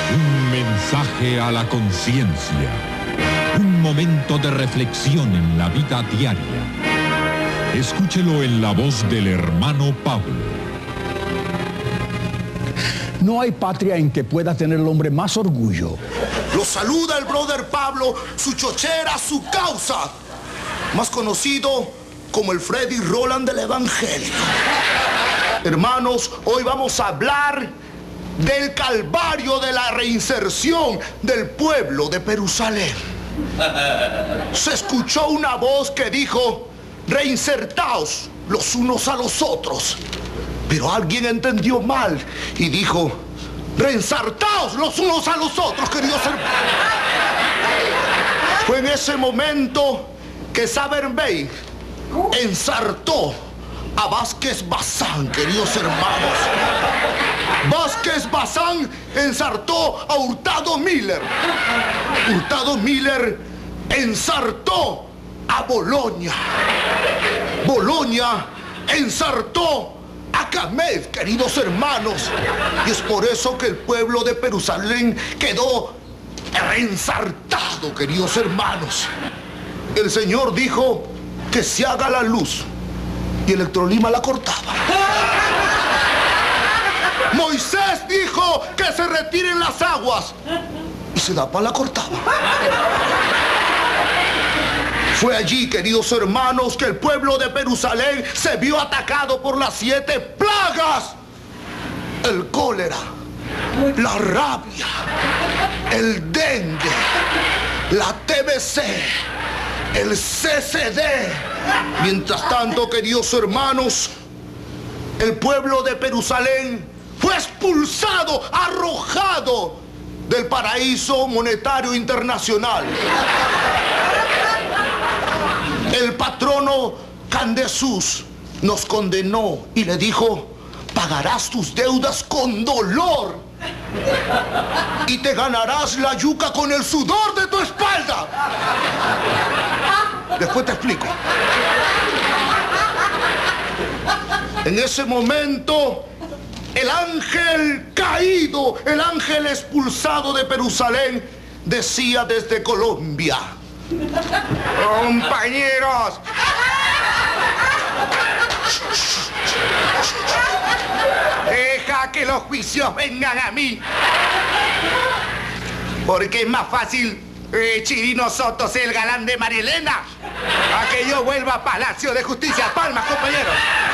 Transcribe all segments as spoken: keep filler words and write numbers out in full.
Un mensaje a la conciencia. Un momento de reflexión en la vida diaria. Escúchelo en la voz del hermano Pablo. No hay patria en que pueda tener el hombre más orgullo. Lo saluda el brother Pablo, su chochera, su causa, más conocido como el Freddy Roland del Evangelio. Hermanos, hoy vamos a hablar del calvario de la reinserción del pueblo de Jerusalén. Se escuchó una voz que dijo: reinsertaos los unos a los otros. Pero alguien entendió mal y dijo: reinsertaos los unos a los otros, queridos hermanos. Fue en ese momento que Saberbein ensartó a Vázquez Bazán, queridos hermanos. Vázquez Bazán ensartó a Hurtado Miller. Hurtado Miller ensartó a Boloña. Boloña ensartó a Camed, queridos hermanos. Y es por eso que el pueblo de Jerusalén quedó reensartado, queridos hermanos. El Señor dijo que se haga la luz y Electrolima la cortaba. Moisés dijo que se retiren las aguas y Sedapa la cortaba. Fue allí, queridos hermanos, que el pueblo de Jerusalén se vio atacado por las siete plagas: el cólera, la rabia, el dengue, la T B C, el C C D. Mientras tanto, queridos hermanos, el pueblo de Jerusalén fue expulsado, arrojado del paraíso monetario internacional. El patrono Candesús nos condenó y le dijo: pagarás tus deudas con dolor y te ganarás la yuca con el sudor de tu espalda. Después te explico. En ese momento, el ángel caído, el ángel expulsado de Jerusalén, decía desde Colombia: compañeros, deja que los juicios vengan a mí, porque es más fácil eh, Chirino Soto ser el galán de María Elena a que yo vuelva a Palacio de Justicia. Palmas, compañeros.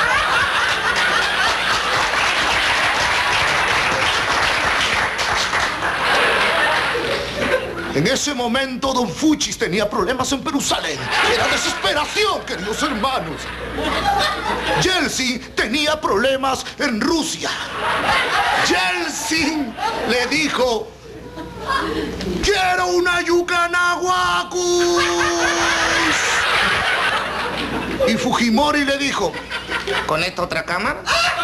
En ese momento, don Fuchis tenía problemas en Jerusalén. Era desesperación, queridos hermanos. Yeltsin tenía problemas en Rusia. Yeltsin le dijo: quiero una Yucanahuacus. Y Fujimori le dijo: ¿con esta otra cámara?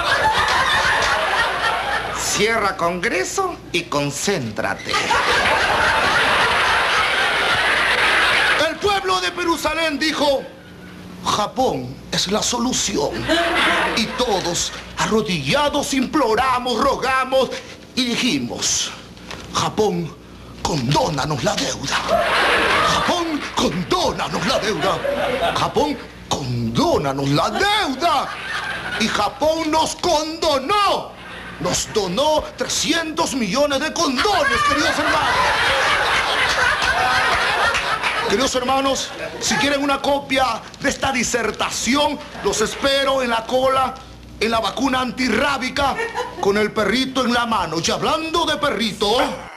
Cierra Congreso y concéntrate. El pueblo de Jerusalén dijo: Japón es la solución. Y todos, arrodillados, imploramos, rogamos y dijimos: Japón, condónanos la deuda. Japón, condónanos la deuda. Japón, condónanos la deuda. Y Japón nos condonó. Nos donó trescientos millones de condones, queridos hermanos. Queridos hermanos, si quieren una copia de esta disertación, los espero en la cola, en la vacuna antirrábica, con el perrito en la mano. Y hablando de perrito...